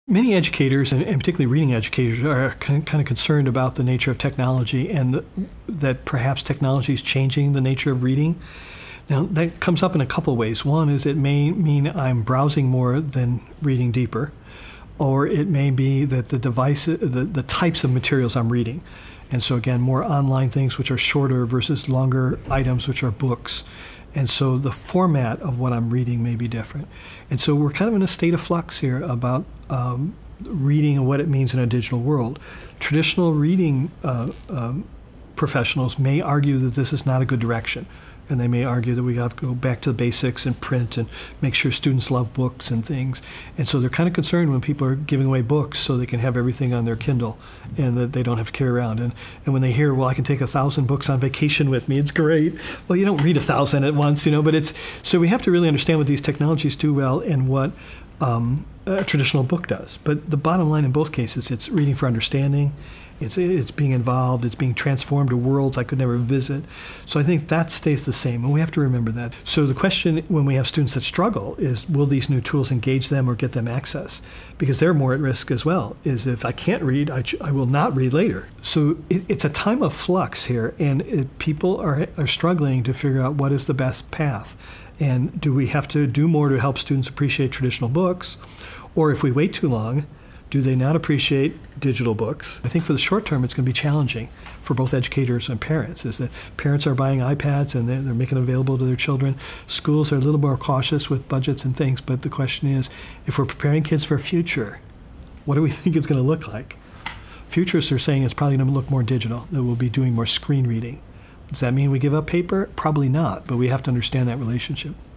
Many educators, and particularly reading educators, are kind of concerned about the nature of technology and that perhaps technology is changing the nature of reading. Now, that comes up in a couple of ways. One is it may mean I'm browsing more than reading deeper, or it may be that the types of materials I'm reading. And so again, more online things which are shorter versus longer items which are books. And so the format of what I'm reading may be different. And so we're kind of in a state of flux here about reading and what it means in a digital world. Traditional reading professionals may argue that this is not a good direction. And they may argue that we have to go back to the basics and print and make sure students love books and things. And so they're kind of concerned when people are giving away books so they can have everything on their Kindle and that they don't have to carry around. And when they hear, well, I can take 1,000 books on vacation with me, it's great. Well, you don't read 1,000 at once, but so we have to really understand what these technologies do well and what a traditional book does. But the bottom line in both cases, it's reading for understanding. It's being involved. It's being transformed to worlds I could never visit. So I think that stays the same, and we have to remember that. So the question when we have students that struggle is, will these new tools engage them or get them access? Because they're more at risk as well, is if I can't read, I will not read later. So it's a time of flux here, and people are struggling to figure out what is the best path. And do we have to do more to help students appreciate traditional books? Or if we wait too long, do they not appreciate digital books? I think for the short term, it's going to be challenging for both educators and parents, is that parents are buying iPads and they're making it available to their children. Schools are a little more cautious with budgets and things, but the question is, if we're preparing kids for a future, what do we think it's going to look like? Futurists are saying it's probably going to look more digital, that we'll be doing more screen reading. Does that mean we give up paper? Probably not, but we have to understand that relationship.